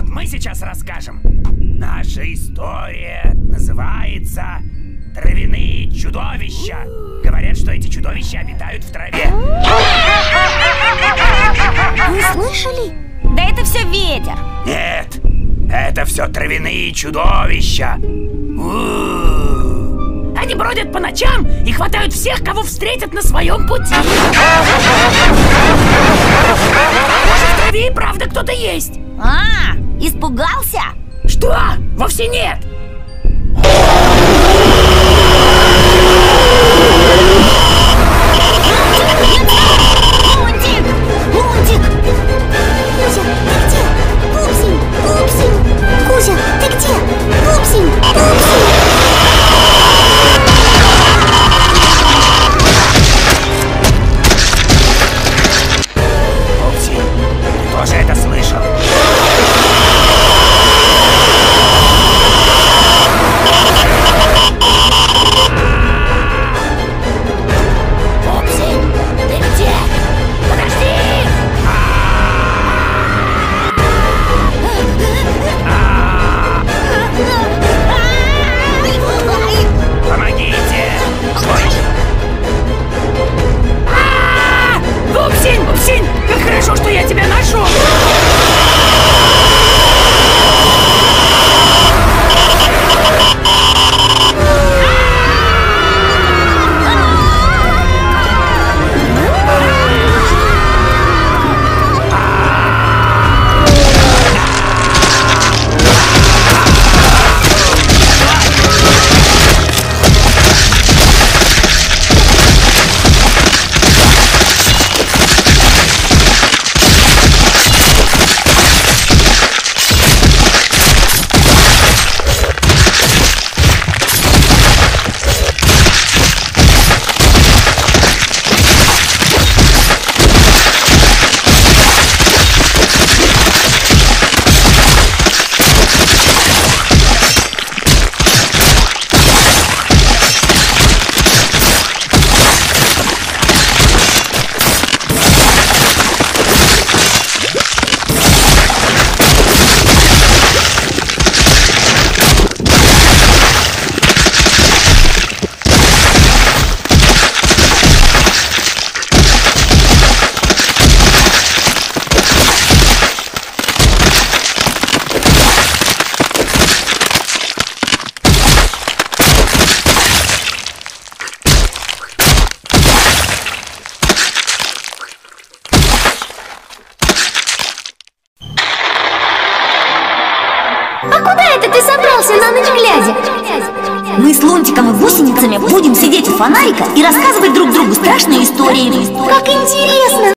вот мы сейчас расскажем. Наша история называется «Травяные чудовища». Говорят, что эти чудовища обитают в траве. Вы слышали? Да это все ветер. Нет, это все травяные чудовища. Они бродят по ночам и хватают всех, кого встретят на своем пути. Может, в траве и правда кто-то есть. Испугался? Что? Вовсе нет. Лунтик! Кузя, ты где? Пупсень! Пупсень! Пупсень, ты тоже это слышал? Пупсень, ты где? Подожди! Помогите! Пупсень! Пупсень! Как хорошо, что я тебя нашел! А куда это ты собрался на ночь глядя? Мы с Лунтиком и гусеницами будем сидеть у фонарика и рассказывать друг другу страшные истории. Как интересно!